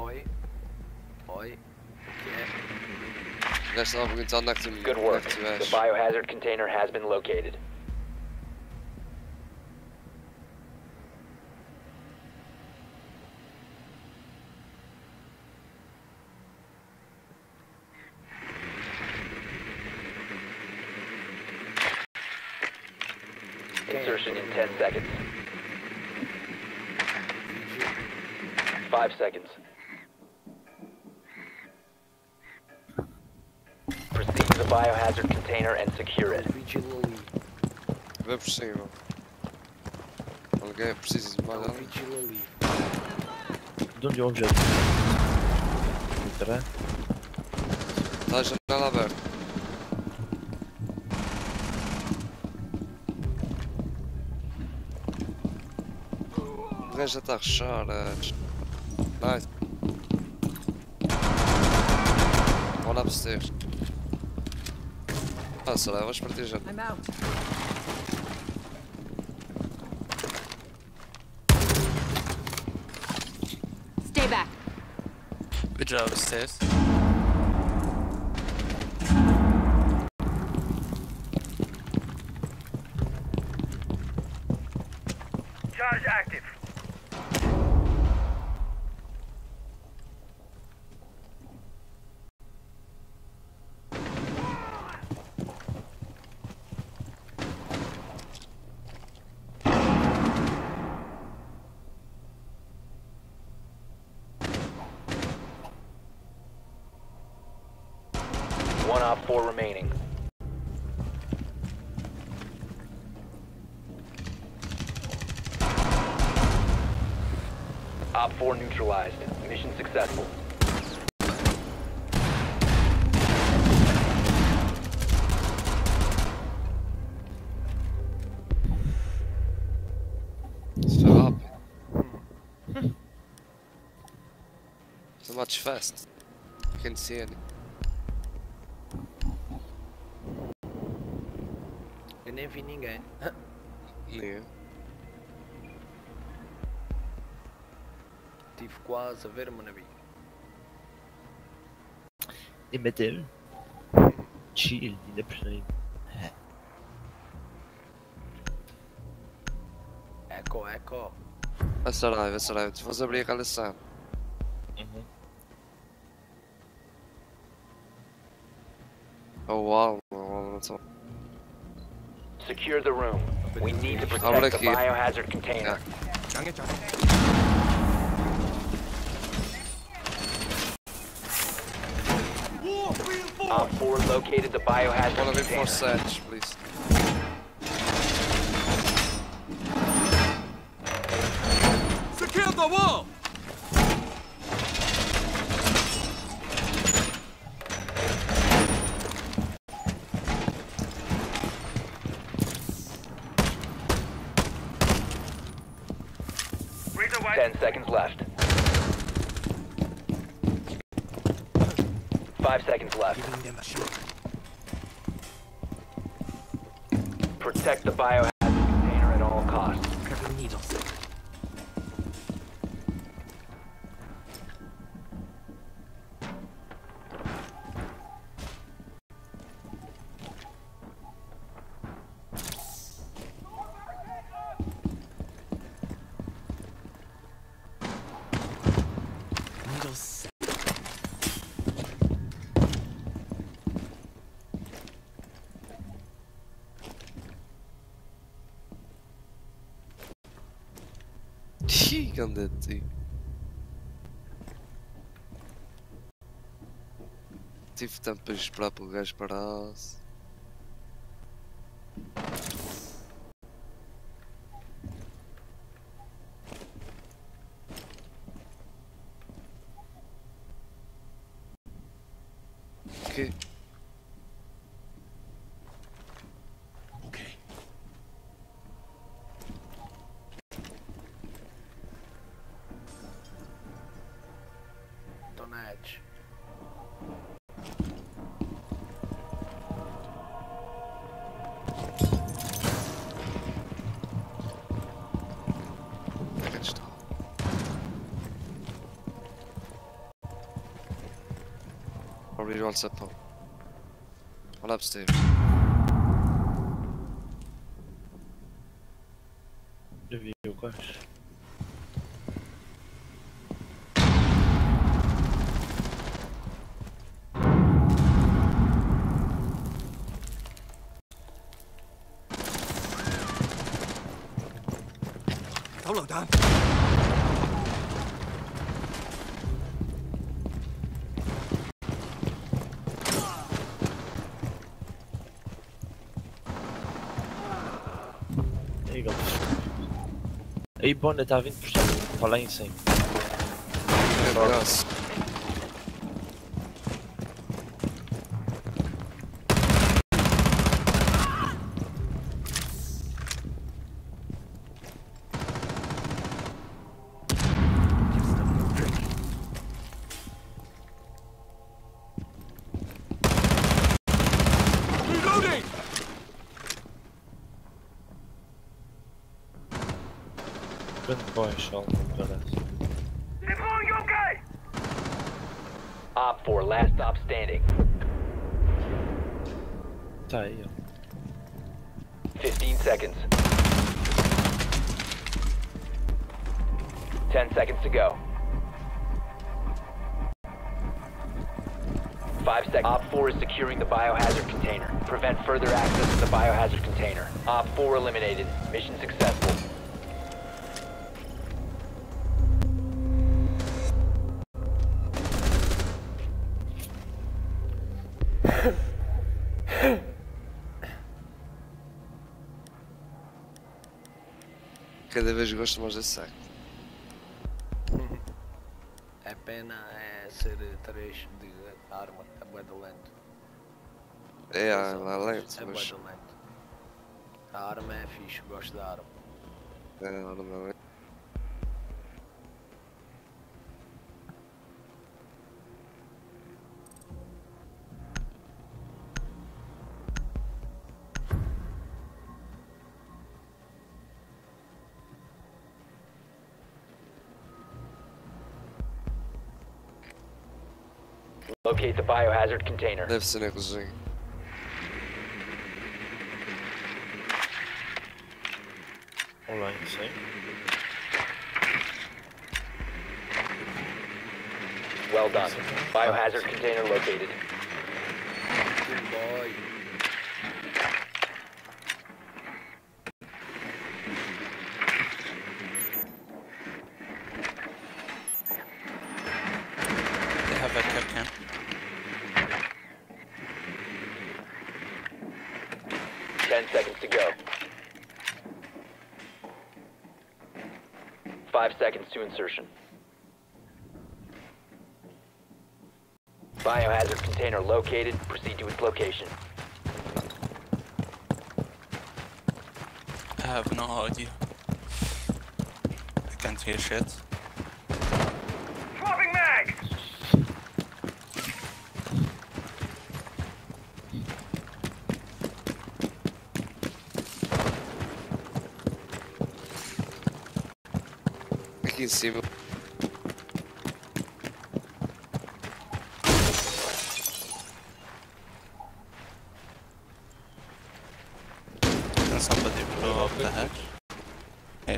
Oi. Oi. O que é? O gajo estava perguntando onde é que tu Good work. The biohazard container has been located. Insertion in 10 seconds. 5 seconds. Proceed to the biohazard container and secure it. Vigila ali. Vê por cima. Alguém precisa de mais nada? Vigila ali. De onde é o objeto? Entrar? Está a janela aberta. O gajo já está a rechar. Nice. One upstairs. Ah, sei lá, vais partir já. I'm out. Stay back. Good job, upstairs. Charge active. One op 4 remaining. Op 4 neutralized. Mission successful. Stop. So much fast. I can't see any. Eu nem vi ninguém. Ninguém. Tive quase a ver, mas não vi. E meter? Chill, ainda por cima. Eco, eco. Vai Saraiva. Tu vais abrir aquela sala. Oh wow, não estou. Secure the room. We need to Abre protect the aqui. biohazard container. Op 4 located the biohazard One of it container. for search, please. Secure the wall! Razor wire. 10 seconds left. 5 seconds left. Protect the biohazard container at all costs. Gigante. Tive tempo para esperar pelo gajo parasse. Ok. Donete. Onde é que ele está? abrir o alçapão. Olha upstairs. Já vi o gajo. Hello, Dan. Aí, galera. Aí, Bonda está vindo para lá em cima. Braço. Reloading! Grande baixo, algo parece. Deploying your gate! Op 4, last stop standing. Tá aí, ó. 15 seconds. 10 seconds to go. 5 seconds. Op 4 is securing the biohazard container. Prevent further access to the biohazard container. Op 4 eliminated. Mission successful. Cada vez gosto mais desse saco. A pena é ser 3 de arma, é bué de lento. É, lá lento, É bué mas. de lento. A arma é fixe, gosto da arma. É, não é. Locate the biohazard container. Deve ser na cozinha. Olá em cima. Well done. Biohazard container located. Good boy. They have a kill cam. Ten seconds to go. 5 seconds to insertion. Biohazard container located. Proceed to its location. I have no idea. I can't hear shit. Swapping mag! Aqui em cima. Can somebody blow up the hatch? Yeah.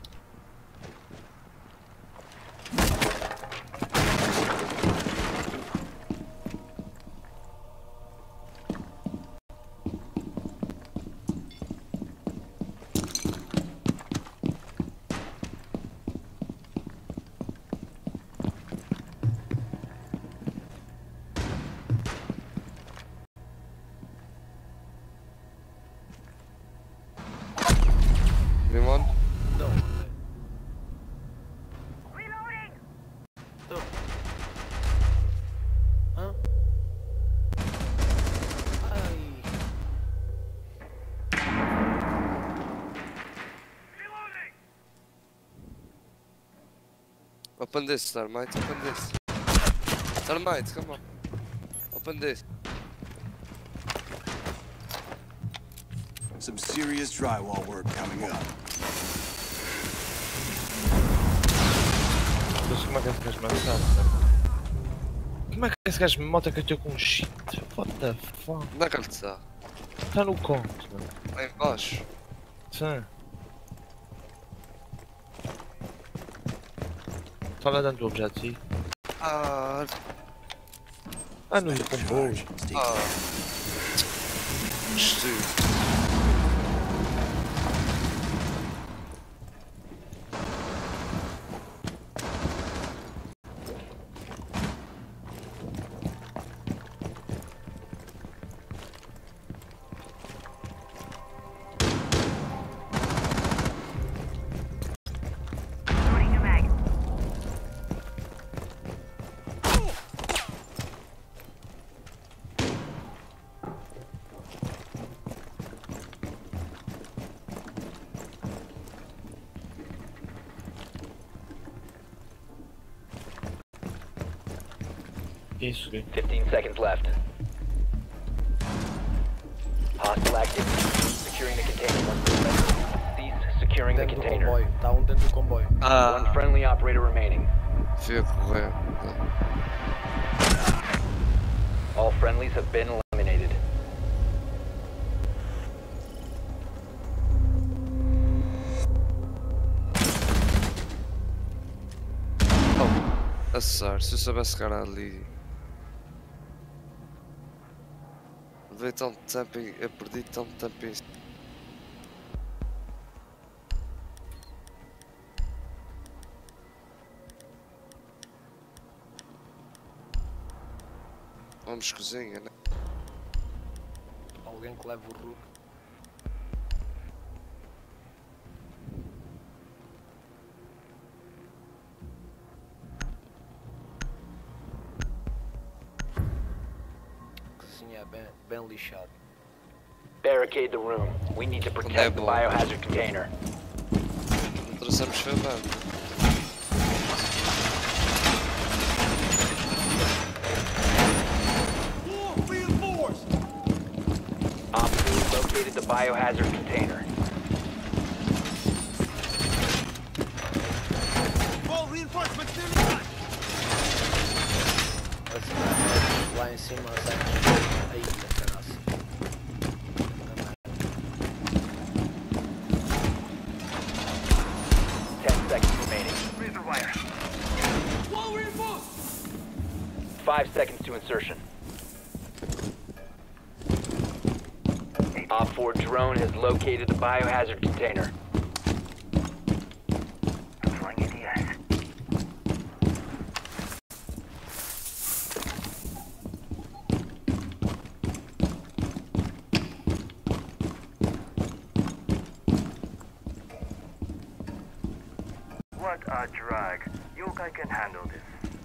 Anyone? Não, Reloading! não. Hã? Ai. Reloading! Open this, Starmite, open this. Starmite, come on. Open this. Some serious drywall work coming up. Deixa-me que as maçãs. Como é que esse gajo me mata que eu estou com um shit? What the fuck? Onde é que ele está? Está no conto, mano. Lá embaixo. Sim. Está lá dentro do objetivo. Ah, No comboio. estúpido. Loading a mag. Isso, ok. 15 seconds left. Hostile activity. Securing the container. Cease securing the Dentro do container. comboio. Está um dentro do comboio. One friendly operator remaining. Fui a correr. All friendlies have been eliminated. Azar, se eu soubesse chegar ali. Levei tanto tempo e eu perdi tanto tempo em. Vamos cozinha, né? Alguém que leva o Rook. Cozinha bem lixado. Barricade the room. We need to protect the biohazard container. Trouxemos foi bem. Op 2 located the biohazard container. Lá em cima sai aí da terraça. 10 seconds remaining. Razor wire. 5 seconds to insertion. Op 4 drone has located the biohazard container. I'm throwing ADS. What a drag. Yokai can handle this.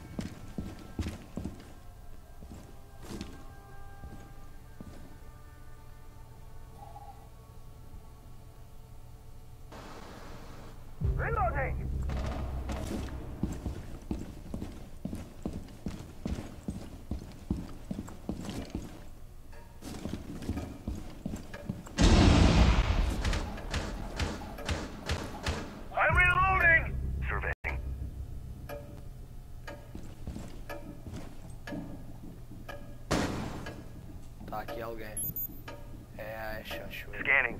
Reloading! I'm reloading! Surveying. Tá aqui alguém. É a Ashe, acho eu. Scanning.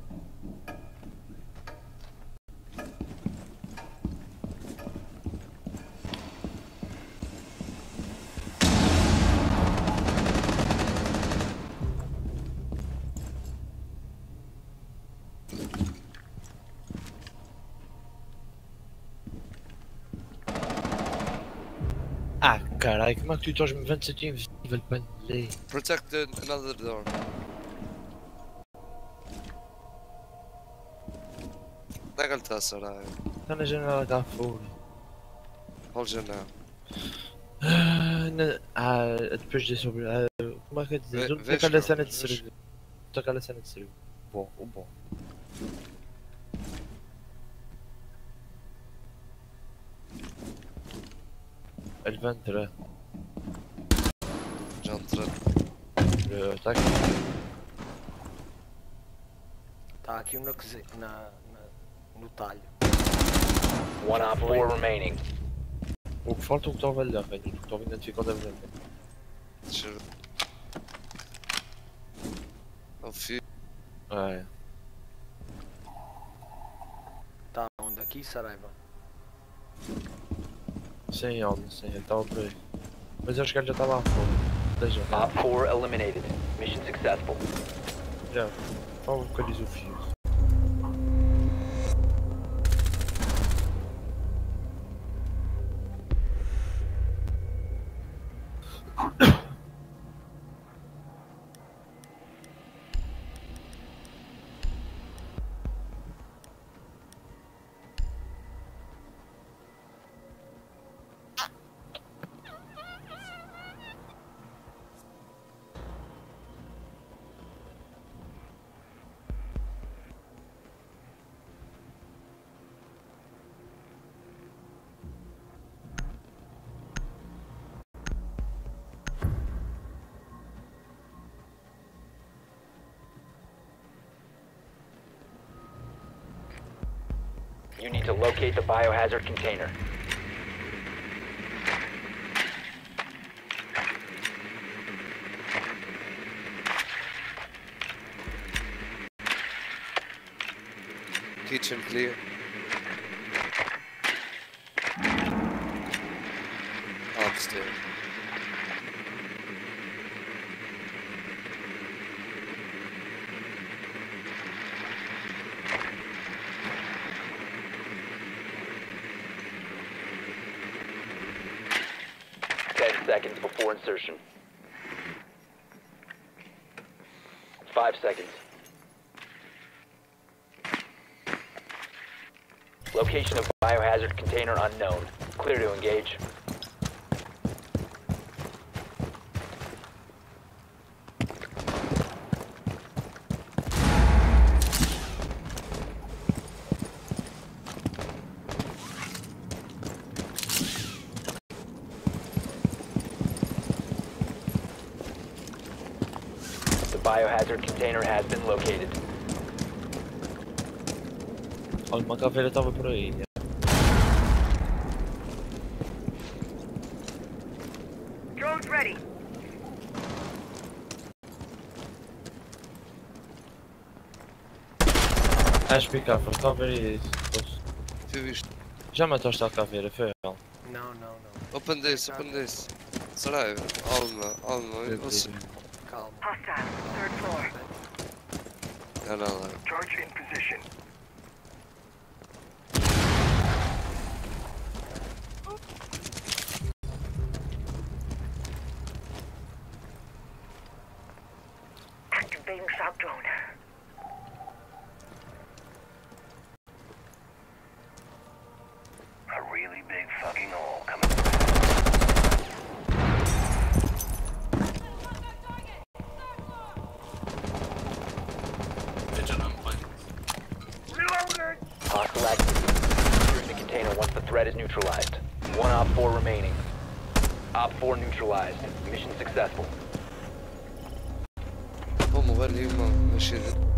Caralho, como é que tu estás me vendo se eu estou invisível para ler? Protect another door. Onde é que ele está, Saraya? Está na janela cá fora. Qual janela? Depois de sobre. Como é que é dizer? Junto Vês daquela que- cena de vês- serviço. Junto daquela cena de serviço. Bom, o bom. Ele vai entrar. Já entrou. Está aqui. Tá aqui um no talho. One op 4 remaining. O que falta é o que estava a olhar, velho. O que estava a identificar deve ver. Deixa eu ver. Ao fio. É. Tá onde? Aqui, Saraiva? Sim, Aldo, sim, ele estava por aí. Mas eu acho que ele já está lá fora. Deixa, Op 4 eliminated. Mission successful. já. Fala o que diz o fio. You need to locate the biohazard container. Kitchen clear. Upstairs. Seconds before insertion. 5 seconds. Location of biohazard container unknown. Clear to engage. The biohazard container has been located. Olha, uma caveira estava por aí. Drone's ready. Acho que ficar, foi caveira e isso. Pois. Viu isto? Já mataste a caveira, foi ela. Não, não, não. Open this, open this. Saraiva, alma, você. Calma. Hostile. Third floor. Não, não. Charge in position. Activating shock drone. A really big fucking hole coming. Reloaded! Hostile activity. Securing the container once the threat is neutralized. One Op 4 remaining. Op 4 neutralized. Mission successful. Vou mover ali uma mexida.